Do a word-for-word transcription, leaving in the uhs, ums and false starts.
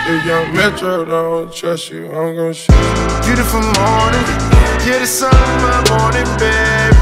If young Metro don't trust you, I'm gon' shoot you. Beautiful morning, you're the sun of my morning, baby.